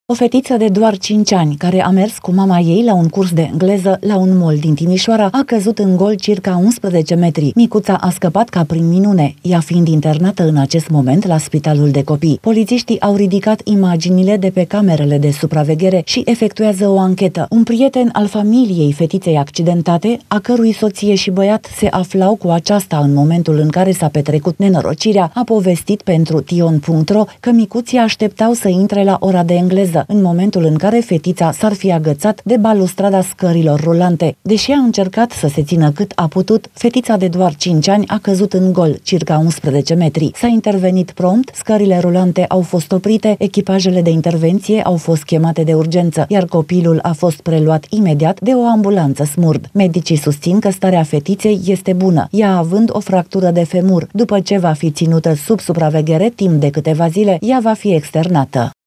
O fetiță de doar 5 ani, care a mers cu mama ei la un curs de engleză la un mall din Timișoara, a căzut în gol circa 11 metri. Micuța a scăpat ca prin minune, ea fiind internată în acest moment la spitalul de copii. Polițiștii au ridicat imaginile de pe camerele de supraveghere și efectuează o anchetă. Un prieten al familiei fetiței accidentate, a cărui soție și băiat se aflau cu aceasta în momentul în care s-a petrecut nenorocirea, a povestit pentru tion.ro că micuții așteptau să intre la ora de engleză, în momentul în care fetița s-ar fi agățat de balustrada scărilor rulante. Deși a încercat să se țină cât a putut, fetița de doar 5 ani a căzut în gol, circa 11 metri. S-a intervenit prompt, scările rulante au fost oprite, echipajele de intervenție au fost chemate de urgență, iar copilul a fost preluat imediat de o ambulanță SMURD. Medicii susțin că starea fetiței este bună, ea având o fractură de femur. După ce va fi ținută sub supraveghere timp de câteva zile, ea va fi externată.